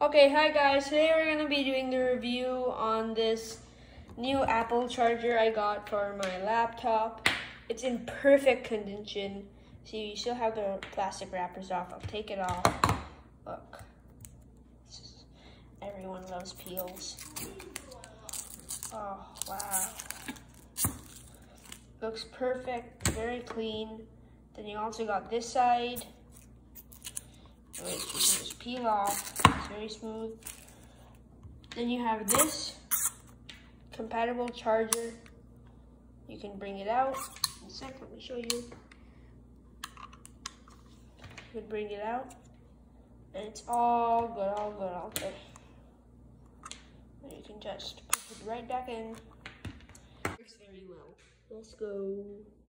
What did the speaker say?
Okay, hi guys. Today we're going to be doing the review on this new Apple charger I got for my laptop. It's in perfect condition. See, you still have the plastic wrappers off. I'll take it off. Look. Everyone loves peels. Oh, wow. Looks perfect, very clean. Then you also got this side, which you can just peel off. It's very smooth. Then you have this compatible charger. You can bring it out. In a sec, let me show you. You can bring it out, and it's all good, all good, all good. And you can just put it right back in. Works very well. Let's go.